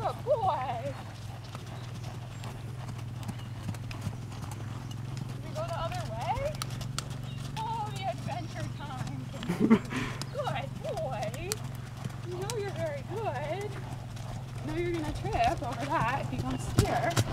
Good boy. Should we go the other way? Oh, the adventure time. Good boy. You know you're very good. I know you're gonna trip over that if you don't steer.